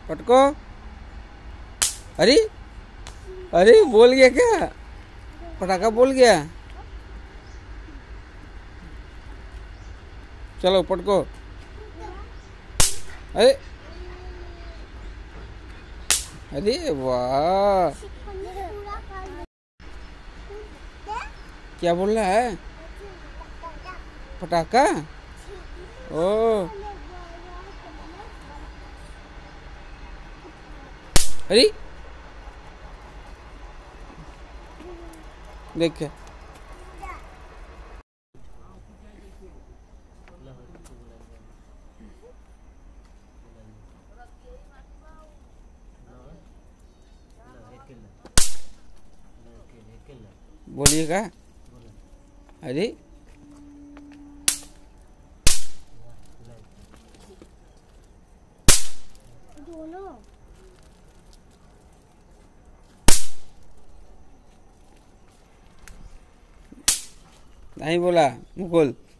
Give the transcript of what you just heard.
पटको। अरे अरे बोल गया क्या? पटाखा बोल गया। चलो पटको। अरे अरे वाह, क्या बोल रहा है? पटाखा। ओ अरे देख बोलिएगा। अरे नहीं बोला मुकुल।